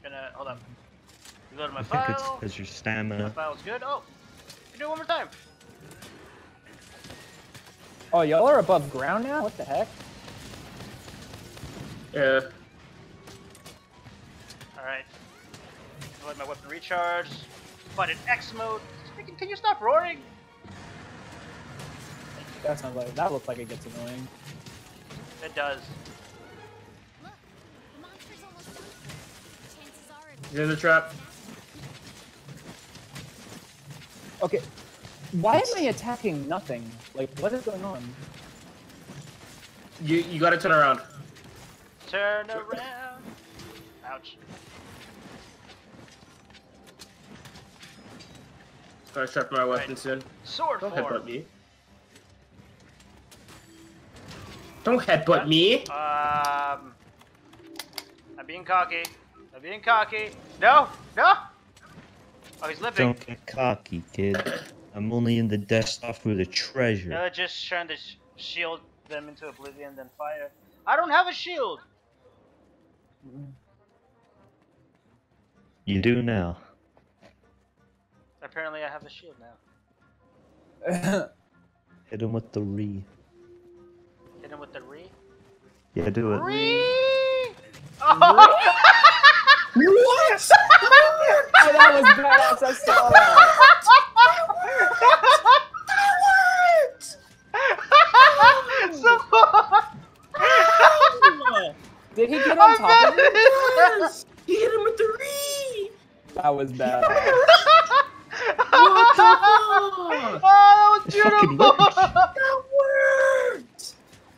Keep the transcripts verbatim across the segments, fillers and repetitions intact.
gonna hold up. Go to my I think it's file. because your My stamina. file's good. Oh, can do it one more time. Oh, y'all are above ground now? What the heck? Yeah. All right. Let my weapon recharge. Find an X mode. Can, can you stop roaring? That sounds like that looks like it gets annoying. It does. Look, the monster's almost done. Chances are it He's in the trap. Okay. Why am I attacking nothing? Like, what is going on? You you gotta turn around. Turn around. Ouch. Gotta sharpen my weapon Right. soon. Sword Don't form. headbutt me. Don't headbutt me. Um, I'm being cocky. I'm being cocky. No, no. Oh, he's limping. Don't get cocky, kid. I'm only in the Death Star for the treasure. No, just trying to sh shield them into oblivion, then fire. I don't have a shield. You do now. Apparently, I have a shield now. Hit him with the re. Hit him with the re. Yeah, do it. Re. What? Oh, that was badass. I saw that. Did he get on top of it? He hit him with the re. That was badass. What the fuck? Oh, that was It fucking beautiful! worked. That worked.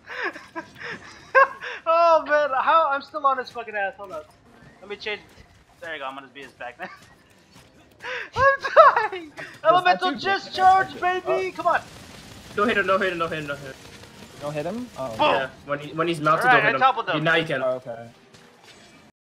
Oh man, how I'm still on his fucking ass. Hold up. Let me change. There you go. I'm on his be his back now. I'm dying. Elemental too big. discharge, baby. Come on. Don't hit him. Don't hit him. Don't hit him. Don't hit him. Don't hit him? Oh. Boom. Yeah. When he when he's mounted, Alright, don't I hit toppled him. him. You, now you can. Oh, okay.